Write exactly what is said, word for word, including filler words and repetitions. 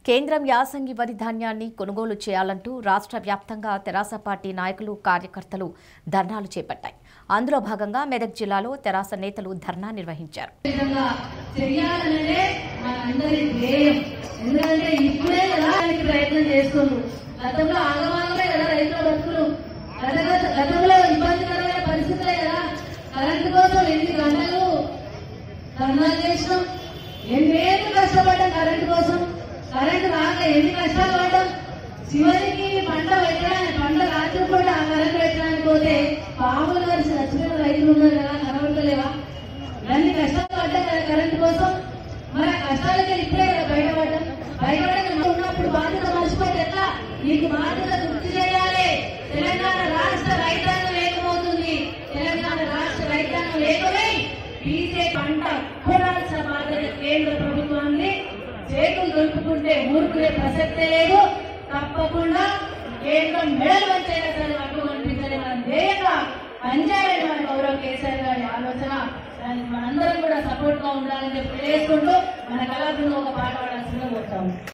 కేంద్రం యాసంగి వరి ధాన్యాన్ని కొనుగోలు చేయాలంటూ రాష్ట్ర వ్యాప్తంగా తెరాస పార్టీ నాయకులు కార్యకర్తలు ధర్నాలు చేపట్టాయి. అందులో భాగంగా మెదక్ జిల్లాలో తెరాస నేతలు ధర్నా నిర్వహించారు. కరెంటు రాక ఎన్ని కష్టాలు పడ్డాం. చివరికి పంట పెట్టడానికి పంట రాత్రి కూడా కరెంటు పెట్టడానికి పోతే పాములు కలిసి చచ్చిపోయిన రైతులు ఉన్నారు కదా, కనబడలేవా? అన్ని కష్టాలు పడ్డాం కదా కరెంటు కోసం. మరి ఆ కష్టాలకి ఇప్పుడే కదా బయటపడ్డాం. బయటపడక ఉన్నప్పుడు బాధ్యత మర్చిపోతే ఎట్లా? నీకు బాధ్యత గుర్తు చేయాలి. తెలంగాణ రాష్ట్ర రైతాంగం లేకపోతుంది. తెలంగాణ రాష్ట్ర రైతాంగం లేకపోయి బీజే పంట కొనాల్సిన బాధ్యత కేంద్ర ప్రభుత్వాన్ని. చేతులు దొరుకుతుంటే ఊరుకునే ప్రసక్తే లేదు. తప్పకుండా కేంద్రం మెడలు వచ్చేలా సరే అడ్డు కనిపించలే మన ధ్యేయంగా పనిచేయాలని మన గౌరవ కేసీఆర్ గారి ఆలోచన. దానికి మనందరం కూడా సపోర్ట్ గా ఉండాలని చెప్పి తెలియజేసుకుంటూ మన కళాబృందం ఒక పాట పాడాల్సిందిగా కోరుతాము.